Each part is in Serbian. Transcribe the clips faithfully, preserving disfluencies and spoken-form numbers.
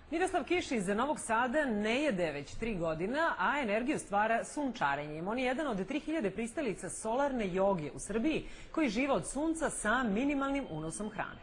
Miroslav Kiš iz Novog Sada ne jede već tri godina, a energiju stvara sunčarenjem. On je jedan od tri hiljade pristalica solarne joge u Srbiji koji žive od sunca sa minimalnim unosom hrane.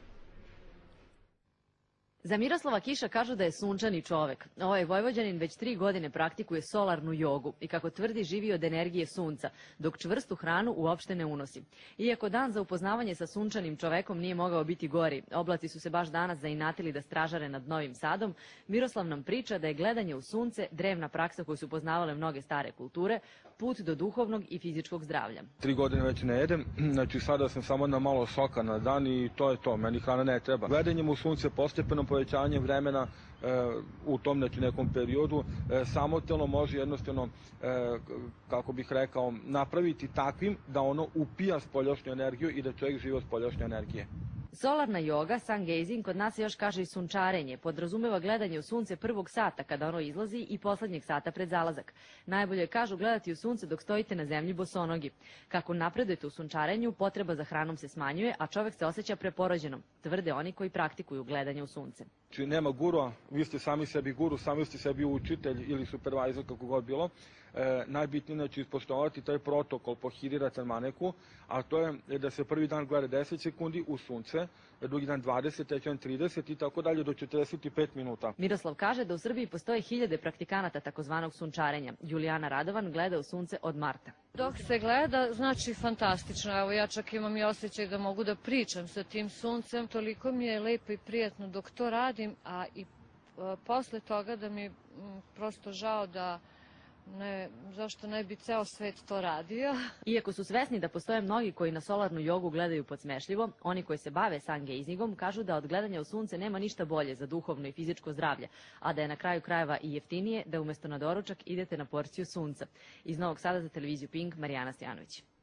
Za Miroslava Kiša kažu da je sunčani čovek. Ovaj Vojvođanin već tri godine praktikuje solarnu jogu i, kako tvrdi, živi od energije sunca, dok čvrstu hranu uopšte ne unosi. Iako dan za upoznavanje sa sunčanim čovekom nije mogao biti gori, oblaci su se baš danas zainatili da stražare nad Novim Sadom, Miroslav nam priča da je gledanje u sunce drevna praksa koju su poznavale mnoge stare kulture, put do duhovnog i fizičkog zdravlja. Tri godine već ne jedem, znači sada sam samo na malo soka na dan i to je to, meni hrana ne treba. Gledanjem u sunce postepeno povećanje vremena e, u tom znači, nekom periodu e, samotelno može jednostavno, e, kako bih rekao, napraviti takvim da ono upija spoljašnju energiju i da čovjek živi od spoljašnje energije. Solarna joga, sungazing, kod nas se još kaže i sunčarenje, podrazumeva gledanje u sunce prvog sata kada ono izlazi i poslednjeg sata pred zalazak. Najbolje je, kažu, gledati u sunce dok stojite na zemlji bosonogi. Kako napredujete u sunčarenju, potreba za hranom se smanjuje, a čovek se osjeća preporođenom, tvrde oni koji praktikuju gledanje u sunce. Znači nema gurua, vi ste sami sebi guru, sami ste sebi učitelj ili supervizor, kako god bilo. E, najbitnije je znači, ispoštovati taj protokol po Hiri Ratan Maneku, a to je da se prvi dan gleda deset sekundi u sunce, drugi dan dvadeset, treći dan trideset i tako dalje do četrdeset pet minuta. Miroslav kaže da u Srbiji postoje hiljade praktikanata takozvanog sunčarenja. Julijana Radovan gleda u sunce od marta. Dok se gleda, znači fantastično. Evo, ja čak imam i osjećaj da mogu da pričam sa tim suncem. Toliko mi je lepo i prijatno dok to radim, a i a, posle toga da mi m, prosto žao da ne, zašto ne bi ceo svet to radio. Iako su svesni da postoje mnogi koji na solarnu jogu gledaju podsmešljivo, oni koji se bave sungazingom kažu da od gledanja u sunce nema ništa bolje za duhovno i fizičko zdravlje, a da je na kraju krajeva i jeftinije da umesto na doručak idete na porciju sunca. Iz Novog Sada za televiziju Pink, Marijana Stojanović.